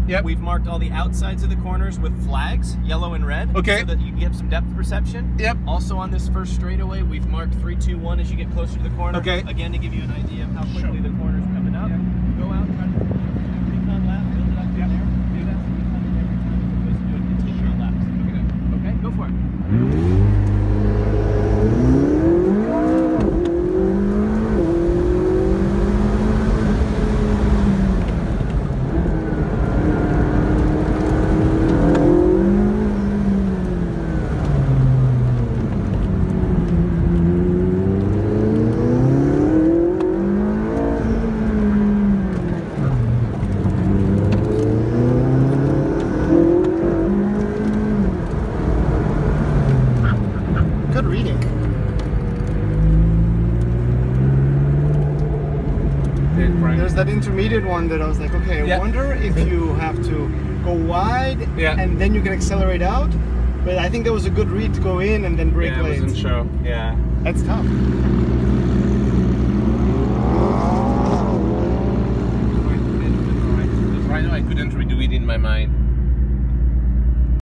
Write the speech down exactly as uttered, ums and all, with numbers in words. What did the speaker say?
Yep. We've marked all the outsides of the corners with flags, yellow and red, Okay. so that you can get some depth perception. Yep. Also on this first straightaway, we've marked three, two, one as you get closer to the corner. Okay. Again, to give you an idea of how quickly Sure. the corner's coming up. Yeah. Go out, try to do a recon lap, build it up from Yep. there. Do that so you come in every time as opposed to doing continual laps. Okay, go for it. Good reading. There's that intermediate one that I was like, okay, I Yeah. wonder if you have to go wide Yeah. and then you can accelerate out. But I think there was a good read to go in and then brake Yeah, it lanes. wasn't show. Yeah. That's tough. Right now I couldn't redo it in my mind.